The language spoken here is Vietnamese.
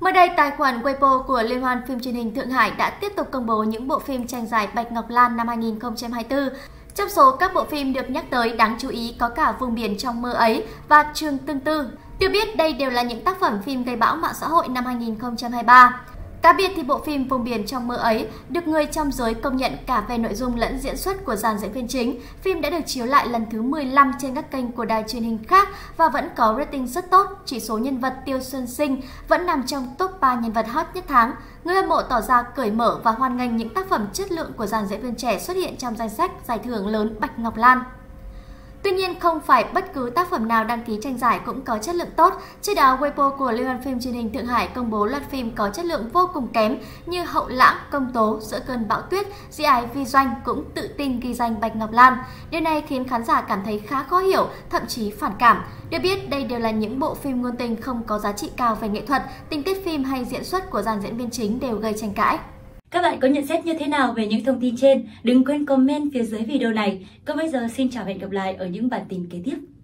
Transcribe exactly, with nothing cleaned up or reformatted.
Mới đây, tài khoản Weibo của Liên hoan phim truyền hình Thượng Hải đã tiếp tục công bố những bộ phim tranh giải Bạch Ngọc Lan năm hai nghìn không trăm hai mươi tư. Trong số các bộ phim được nhắc tới, đáng chú ý có cả Vùng biển trong mơ ấy và Trường Tương Tư. Được biết, đây đều là những tác phẩm phim gây bão mạng xã hội năm hai nghìn không trăm hai mươi ba. Cá biệt thì bộ phim Vùng biển trong mơ ấy được người trong giới công nhận cả về nội dung lẫn diễn xuất của dàn diễn viên chính. Phim đã được chiếu lại lần thứ mười lăm trên các kênh của đài truyền hình khác và vẫn có rating rất tốt. Chỉ số nhân vật Tiêu Xuân Sinh vẫn nằm trong top ba nhân vật hot nhất tháng. Người hâm mộ tỏ ra cởi mở và hoan nghênh những tác phẩm chất lượng của dàn diễn viên trẻ xuất hiện trong danh sách giải thưởng lớn Bạch Ngọc Lan. Tuy nhiên, không phải bất cứ tác phẩm nào đăng ký tranh giải cũng có chất lượng tốt. Trước đó, Weibo của Liên hoan phim truyền hình Thượng Hải công bố loạt phim có chất lượng vô cùng kém như Hậu Lãng, Công Tố, Giữa cơn bão tuyết, Di ái vi doanh cũng tự tin ghi danh Bạch Ngọc Lan. Điều này khiến khán giả cảm thấy khá khó hiểu, thậm chí phản cảm. Được biết, đây đều là những bộ phim ngôn tình không có giá trị cao về nghệ thuật, tình tiết phim hay diễn xuất của dàn diễn viên chính đều gây tranh cãi. Các bạn có nhận xét như thế nào về những thông tin trên? Đừng quên comment phía dưới video này. Còn bây giờ xin chào và hẹn gặp lại ở những bản tin kế tiếp.